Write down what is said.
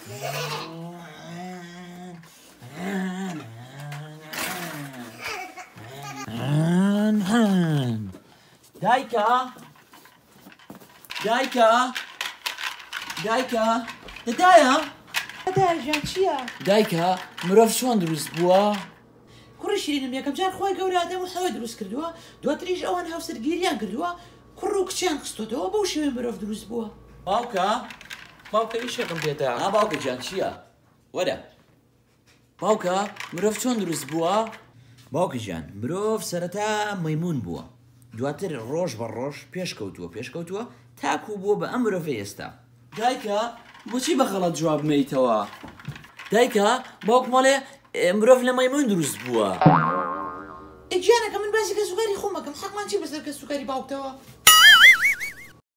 دایکە دایکە دایکە دەدایە دایژان چییە؟ دایکە مرۆڤ چۆن دروست بووە؟ کوڕی شیرینم یەکەم جار خۆی گەورە ئادەم و حەوە دروست کردووە، دواتریش ئەوان هاوسەرگیریان کردووە، کوڕ و کچیان خستۆتەوە بەو شێوەیە مرۆڤ دروست بووە. باوکە ئیشێکم پێتە. باوکە جان چییە؟ وەرە باوکە مرۆڤ چۆن دروست بووە؟ باوکە جان مرۆڤ سەرەتا مەیمون بووە، دواتر ڕۆژ بە ڕۆژ پێشکەوتووە تاکو بووە بە ئەم مرۆڤە ئێستا. دایکە بۆچی بە غەڵەت جواب مەیتەوە؟ دایکە باوک ماڵێ مرۆڤ لە مەیمون دروست بووە. گیانەکە من باسی کە سوکاری خۆمەکەم حەقمان چی بەسەر کە سوکاری باوکتەوە؟